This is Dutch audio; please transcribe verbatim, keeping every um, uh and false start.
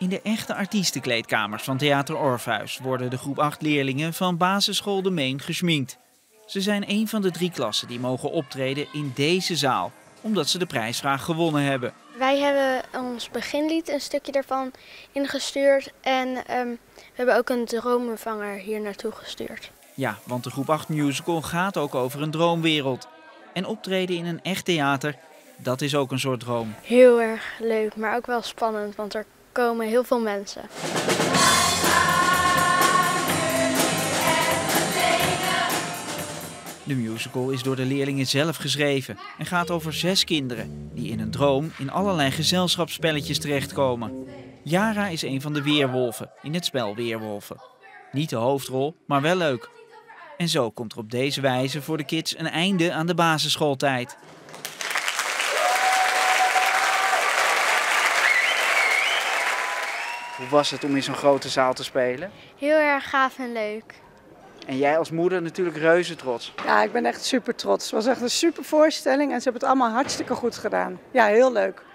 In de echte artiestenkleedkamers van Theater Orpheus worden de groep acht leerlingen van basisschool De Meen geschminkt. Ze zijn een van de drie klassen die mogen optreden in deze zaal, omdat ze de prijsvraag gewonnen hebben. Wij hebben ons beginlied, een stukje daarvan, ingestuurd en um, we hebben ook een droomvanger hier naartoe gestuurd. Ja, want de groep acht musical gaat ook over een droomwereld. En optreden in een echt theater, dat is ook een soort droom. Heel erg leuk, maar ook wel spannend, want er komen heel veel mensen. De musical is door de leerlingen zelf geschreven en gaat over zes kinderen die in een droom in allerlei gezelschapsspelletjes terechtkomen. Yara is een van de weerwolven in het spel Weerwolven. Niet de hoofdrol, maar wel leuk. En zo komt er op deze wijze voor de kids een einde aan de basisschooltijd. Hoe was het om in zo'n grote zaal te spelen? Heel erg gaaf en leuk. En jij als moeder natuurlijk reuze trots. Ja, ik ben echt super trots. Het was echt een super voorstelling en ze hebben het allemaal hartstikke goed gedaan. Ja, heel leuk.